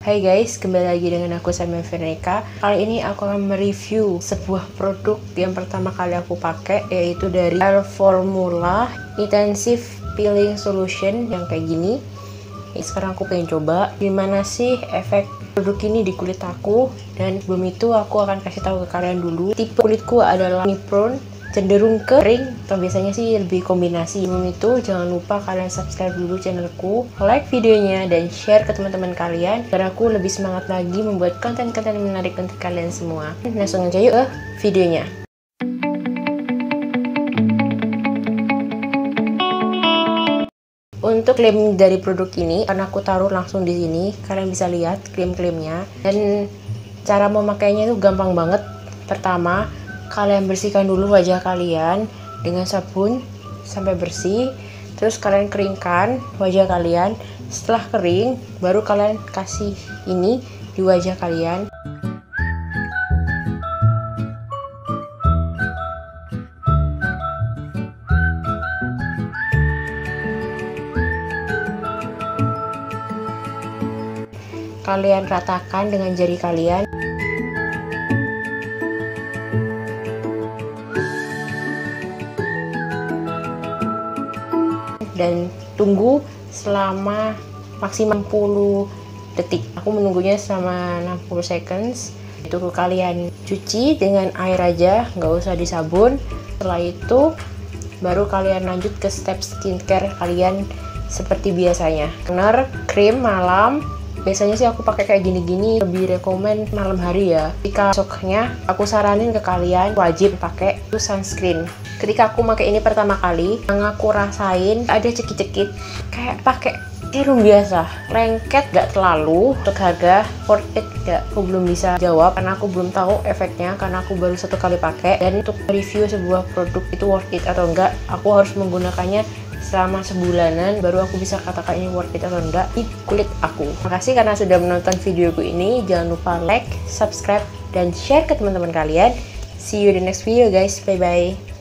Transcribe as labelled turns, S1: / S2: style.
S1: Hai guys, kembali lagi dengan aku Samia Veronica. Kali ini aku akan mereview sebuah produk yang pertama kali aku pakai, yaitu dari Air Formula Intensive Peeling Solution yang kayak gini. Sekarang aku pengen coba gimana sih efek produk ini di kulit aku. Dan sebelum itu aku akan kasih tahu ke kalian dulu, tipe kulitku adalah prone, cenderung kering, atau biasanya sih lebih kombinasi. Sebelum itu jangan lupa kalian subscribe dulu channelku, like videonya, dan share ke teman-teman kalian agar aku lebih semangat lagi membuat konten-konten menarik untuk kalian semua. Langsung aja yuk ke videonya. Untuk klaim dari produk ini, karena aku taruh langsung di sini, kalian bisa lihat klaim-klaimnya. Dan cara memakainya itu gampang banget. Pertama, kalian bersihkan dulu wajah kalian dengan sabun sampai bersih. Terus kalian keringkan wajah kalian. Setelah kering, baru kalian kasih ini di wajah kalian. Kalian ratakan dengan jari kalian. Dan tunggu selama maksimal 60 detik. Aku menunggunya selama 60 seconds. Itu kalian cuci dengan air aja, nggak usah disabun. Setelah itu baru kalian lanjut ke step skincare kalian seperti biasanya. Toner, krim malam. Biasanya sih aku pakai kayak gini-gini, lebih rekomen malam hari ya. Jika besoknya, aku saranin ke kalian wajib pakai itu sunscreen. Ketika aku pakai ini pertama kali, yang aku rasain ada cekit-cekit kayak pakai serum biasa. Lengket gak terlalu. Untuk harga worth it gak? Aku belum bisa jawab karena aku belum tahu efeknya, karena aku baru satu kali pakai. Dan untuk review sebuah produk itu worth it atau enggak, aku harus menggunakannya selama sebulanan baru aku bisa katakan ini worth it atau enggak di kulit aku. Makasih karena sudah menonton videoku ini. Jangan lupa like, subscribe, dan share ke teman-teman kalian. See you in the next video guys. Bye bye.